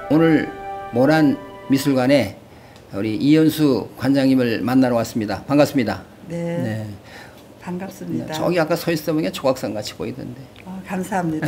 오늘 모란 미술관에 우리 이현수 관장님을 만나러 왔습니다. 반갑습니다. 네. 반갑습니다. 저기 아까 서 있어 보니까 조각상 같이 보이던데. 감사합니다.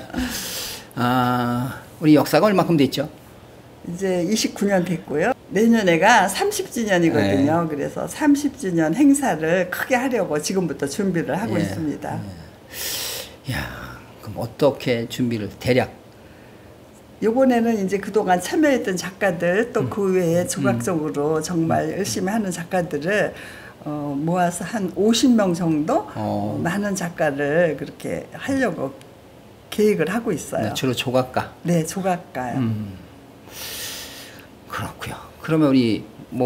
우리 역사가 얼마큼 됐죠? 이제 29년 됐고요. 내년에가 30주년이거든요. 그래서 30주년 행사를 크게 하려고 지금부터 준비를 하고 있습니다. 야, 그럼 어떻게 준비를 대략? 요번에는 이제 그동안 참여했던 작가들 또 그 외에 조각적으로 정말 열심히 하는 작가들을 모아서 한 50명 정도 많은 작가를 그렇게 하려고 계획을 하고 있어요. 주로 조각가? 네, 조각가요. 그렇고요. 그러면 우리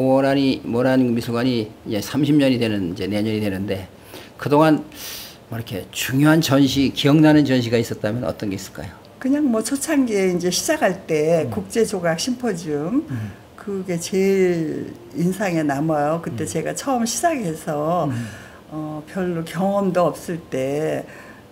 모란 미술관이 이제 30년이 되는 이제 내년이 되는데 그동안 뭐 이렇게 중요한 전시, 기억나는 전시가 있었다면 어떤 게 있을까요? 그냥 뭐 초창기에 이제 시작할 때 국제 조각 심포지움 그게 제일 인상에 남아요. 그때 제가 처음 시작해서 별로 경험도 없을 때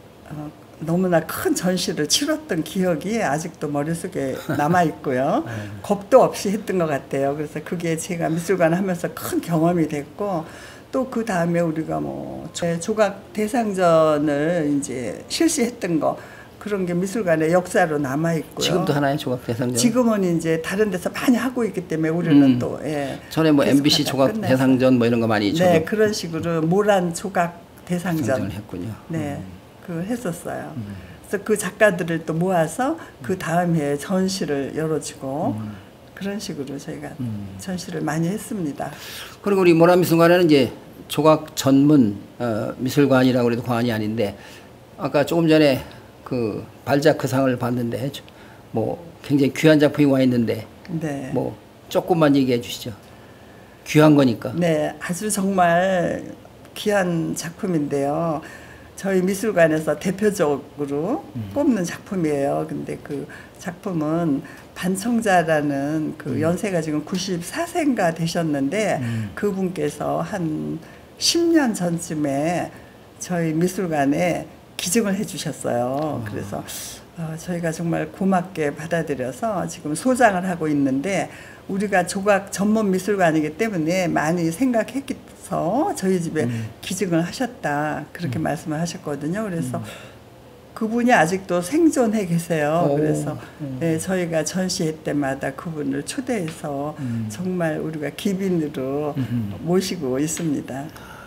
너무나 큰 전시를 치렀던 기억이 아직도 머릿속에 남아 있고요. 겁도 없이 했던 것 같아요. 그래서 그게 제가 미술관 하면서 큰 경험이 됐고 또 그 다음에 우리가 뭐 조각 대상전을 이제 실시했던 거 그런 게 미술관의 역사로 남아 있고요. 지금도 하나요, 조각 대상전? 지금은 이제 다른 데서 많이 하고 있기 때문에 우리는 또 전에 뭐 MBC 조각 끝났어요. 대상전 뭐 이런 거 많이 네, 그런 식으로 모란 조각 대상전 했군요. 네, 그 했었어요. 그래서 그 작가들을 또 모아서 그 다음 해에 전시를 열어주고 그런 식으로 저희가 전시를 많이 했습니다. 그리고 우리 모란 미술관에는 이제 조각 전문 미술관이라고 그래도 과언이 아닌데 아까 조금 전에 그 발자크상을 봤는데 뭐 굉장히 귀한 작품이 와 있는데 뭐 조금만 얘기해 주시죠. 귀한 거니까. 네, 아주 정말 귀한 작품인데요. 저희 미술관에서 대표적으로 꼽는 작품이에요. 근데 그 작품은 반청자라는 그 연세가 지금 94세인가 되셨는데 그분께서 한 10년 전쯤에 저희 미술관에 기증을 해주셨어요. 그래서 저희가 정말 고맙게 받아들여서 지금 소장을 하고 있는데 우리가 조각 전문 미술관이기 때문에 많이 생각했서 저희 집에 기증을 하셨다 그렇게 말씀을 하셨거든요. 그래서 그분이 아직도 생존해 계세요. 그래서 네, 저희가 전시회 때마다 그분을 초대해서 정말 우리가 기빈으로 모시고 있습니다.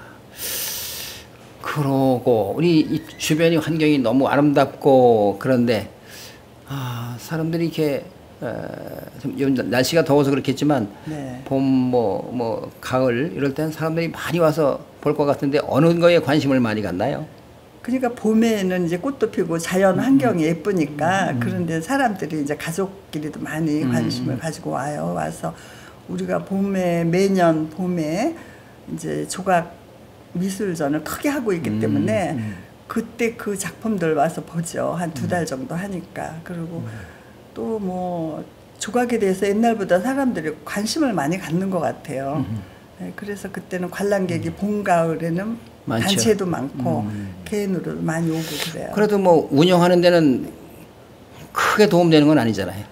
그러고 우리 이 주변이 환경이 너무 아름답고 그런데 사람들이 이렇게 날씨가 더워서 그렇겠지만 봄 뭐 가을 이럴 땐 사람들이 많이 와서 볼 것 같은데 어느 거에 관심을 많이 갖나요? 그러니까 봄에는 이제 꽃도 피고 자연 환경이 예쁘니까 그런데 사람들이 이제 가족끼리도 많이 관심을 가지고 와서 우리가 매년 봄에 이제 조각 미술전을 크게 하고 있기 때문에 그때 그 작품들 와서 보죠. 한 2달 정도 하니까. 그리고 또 뭐 조각에 대해서 옛날보다 사람들이 관심을 많이 갖는 것 같아요. 네, 그래서 그때는 관람객이 봄, 가을에는 많죠. 단체도 많고 개인으로도 많이 오고 그래요. 그래도 뭐 운영하는 데는 크게 도움되는 건 아니잖아요.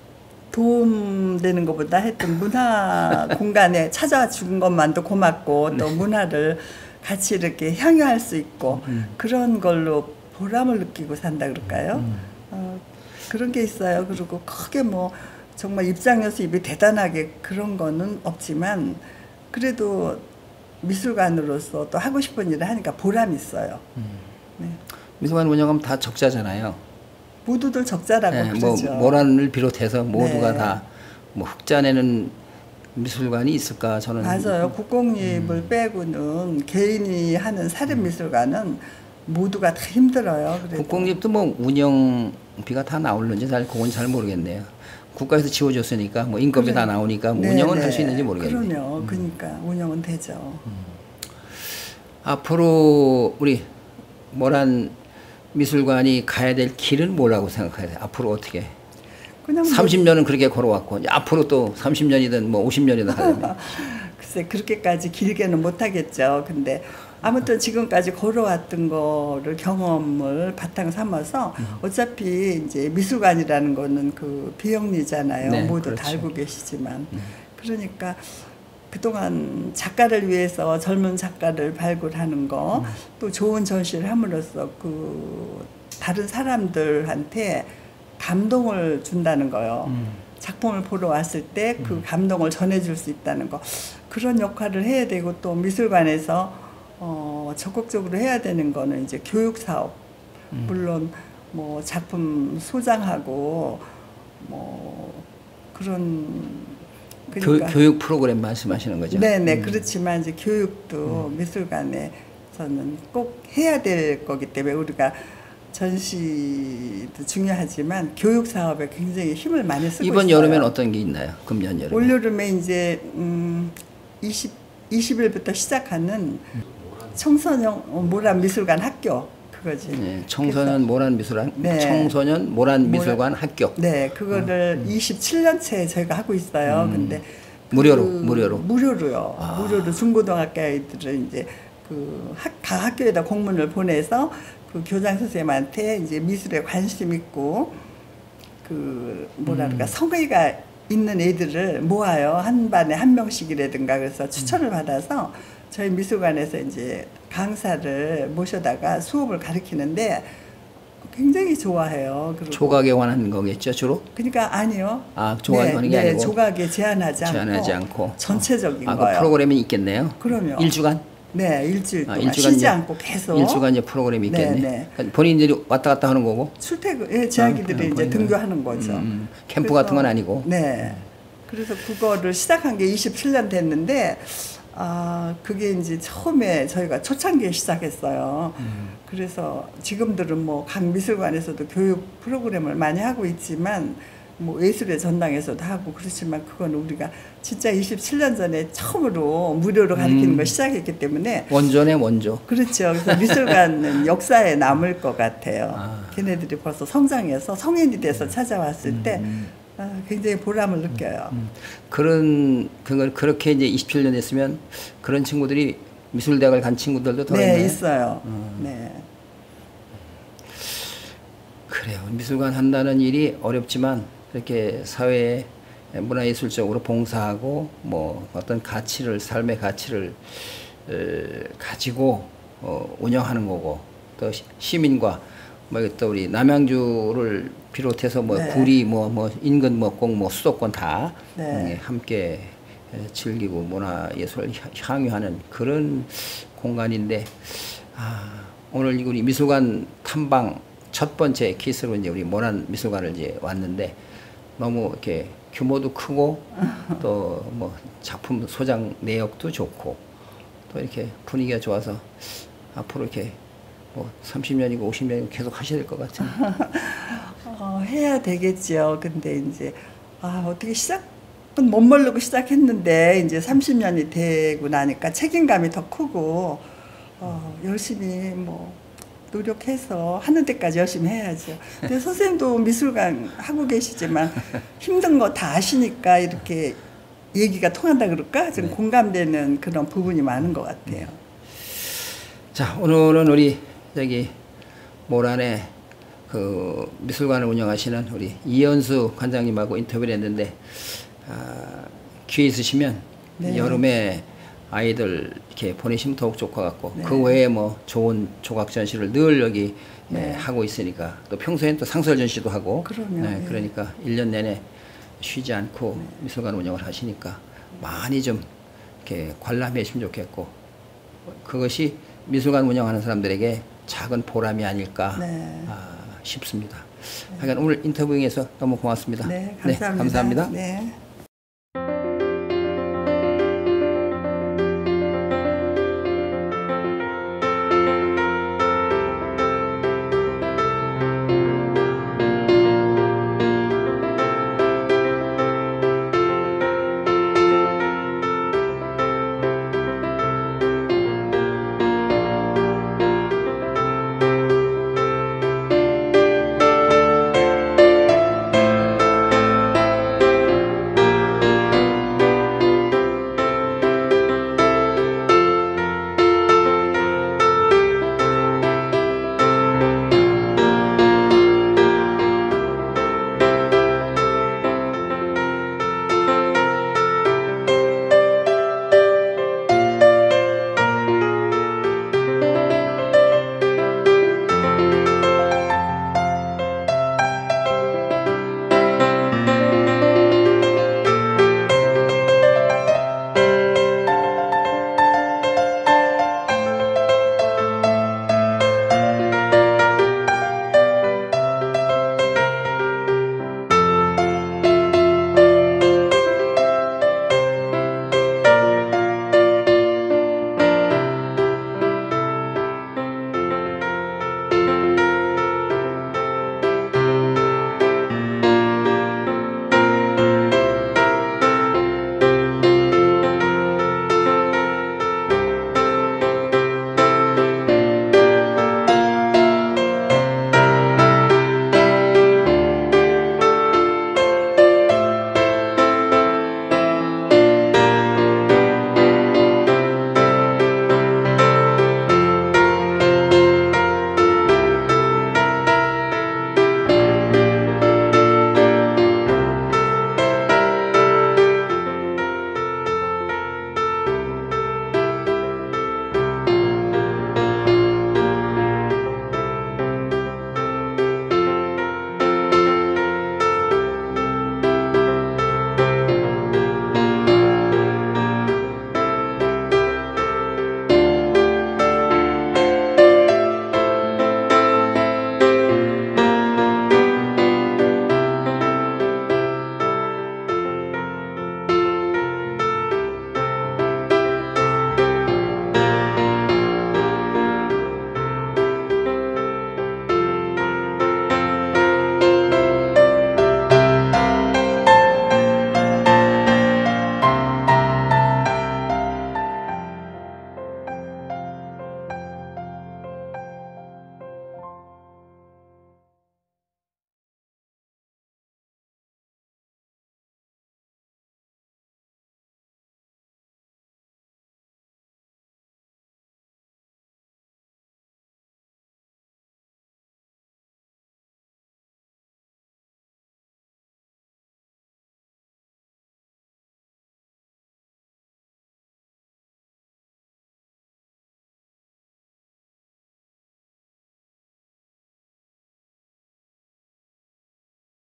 도움되는 것보다 하여튼 문화 공간에 찾아와 준 것만도 고맙고 또 문화를 같이 이렇게 향유할 수 있고 그런 걸로 보람을 느끼고 산다 그럴까요? 그런 게 있어요. 그리고 크게 뭐 정말 입장료수입이 대단하게 그런 거는 없지만 그래도 미술관으로서 또 하고 싶은 일을 하니까 보람이 있어요. 네. 미술관 운영하면 다 적자잖아요. 모두들 적자라고 그러죠. 모란을 비롯해서 모두가 다 뭐 흑자내는 미술관이 있을까 저는. 맞아요. 국공립을 빼고는 개인이 하는 사립미술관은 모두가 다 힘들어요. 그래도. 국공립도 뭐 운영비가 다 나오는지 그건 잘 모르겠네요. 국가에서 지워줬으니까 뭐 인건비 다 나오니까 뭐 운영은 할 수 있는지 모르겠네요. 그럼요. 그러니까 운영은 되죠. 앞으로 우리 모란 미술관이 가야 될 길은 뭐라고 생각하세요? 앞으로 어떻게? 그냥 30년은 그렇게 걸어왔고 앞으로 또 30년이든 뭐 50년이든 하려면 글쎄 그렇게까지 길게는 못하겠죠. 근데 아무튼 지금까지 걸어왔던 거를 경험을 바탕 삼아서 어차피 이제 미술관이라는 거는 그 비영리잖아요. 네, 모두 그렇죠. 다 알고 계시지만. 그러니까 그동안 작가를 위해서 젊은 작가를 발굴하는 거, 또 좋은 전시를 함으로써 그 다른 사람들한테 감동을 준다는 거요. 작품을 보러 왔을 때 그 감동을 전해줄 수 있다는 거, 그런 역할을 해야 되고, 또 미술관에서 적극적으로 해야 되는 거는 이제 교육 사업. 물론 뭐 작품 소장하고 뭐 그런, 그러니까 교육 프로그램 말씀하시는 거죠? 네네. 그렇지만 이제 교육도 미술관에서는 꼭 해야 될 거기 때문에 우리가 전시도 중요하지만 교육 사업에 굉장히 힘을 많이 쓰고 이번 있어요. 여름엔 어떤 게 있나요? 금년 여름에. 올여름에 이제 20일부터 시작하는 청소년 모란 미술관 학교, 그거지. 네, 청소년 모란 미술관, 네. 청소년 모란 미술관 학교. 네, 그거를 27년째 저희가 하고 있어요. 근데 무료로요. 무료로 중고등학교 아이들을 이제 각 학교에다 공문을 보내서 그 교장 선생님한테 이제 미술에 관심 있고 그 뭐랄까 성의가 있는 애들을 모아요. 한 반에 한 명씩이라든가. 그래서 추천을 받아서 저희 미술관에서 이제 강사를 모셔다가 수업을 가르치는데 굉장히 좋아해요. 그리고 조각에 관한 거겠죠, 주로? 그러니까 아니요. 아, 조각에 관한 게 아니고? 조각에 제한하지 않고. 전체적인 그 거예요. 프로그램이 있겠네요? 그럼요. 일주간? 네, 일주일 동안 일주간 쉬지 이제, 않고 계속. 일주간 이제 프로그램이 있겠네. 네. 그러니까 본인들이 왔다 갔다 하는 거고? 출퇴근, 예, 제 아기들이 이제 등교하는 거죠. 캠프 같은 건 아니고? 네. 그래서 그거를 시작한 게 27년 됐는데, 그게 이제 처음에 저희가 초창기에 시작했어요. 그래서 지금들은 뭐 각 미술관에서도 교육 프로그램을 많이 하고 있지만, 뭐 예술의 전당에서도 하고 그렇지만, 그건 우리가 진짜 27년 전에 처음으로 무료로 가르치는 걸 시작했기 때문에 원조네, 원조. 그렇죠. 그래서 미술관은 역사에 남을 것 같아요. 걔네들이 벌써 성장해서 성인이 돼서 찾아왔을 때 굉장히 보람을 느껴요. 그걸 그렇게 이제 27년 했으면 그런 친구들이 미술대학을 간 친구들도 더 있나요? 네, 있어요. 네. 그래요. 미술관 한다는 일이 어렵지만 이렇게 사회에 문화예술적으로 봉사하고 뭐 어떤 가치를, 삶의 가치를 가지고 운영하는 거고, 또 시민과 뭐 또 우리 남양주를 비롯해서 뭐 네. 구리 뭐 인근 뭐 꼭 뭐 수도권 다 네. 함께 즐기고 문화예술을 향유하는 그런 공간인데, 오늘 우리 미술관 탐방 첫 번째 케이스로 이제 우리 모란 미술관을 이제 왔는데, 너무 이렇게 규모도 크고 또 뭐 작품 소장 내역도 좋고 또 이렇게 분위기가 좋아서 앞으로 이렇게 뭐 30년이고 50년이고 계속 하셔야 될 것 같아요. 해야 되겠죠. 근데 이제 어떻게 시작은 못 모르고 시작했는데 이제 30년이 되고 나니까 책임감이 더 크고 열심히 뭐 노력해서 하는 데까지 열심히 해야죠. 근데 선생님도 미술관 하고 계시지만 힘든 거 다 아시니까 이렇게 얘기가 통한다 그럴까? 좀 공감되는 그런 부분이 많은 것 같아요. 자, 오늘은 우리 저기 모란의 그 미술관을 운영하시는 우리 이현수 관장님하고 인터뷰를 했는데, 기회 있으시면 네. 여름에 아이들 이렇게 보내시면 더욱 좋을 것 같고, 네. 그 외에 뭐 좋은 조각 전시를 늘 여기 네. 하고 있으니까, 또 평소엔 또 상설 전시도 하고, 그럼요. 네. 그러니까 1년 내내 쉬지 않고 미술관 운영을 하시니까 많이 좀 이렇게 관람해 주시면 좋겠고, 그것이 미술관 운영하는 사람들에게 작은 보람이 아닐까 싶습니다. 하여간 오늘 인터뷰에서 너무 고맙습니다. 네, 감사합니다. 감사합니다. 네.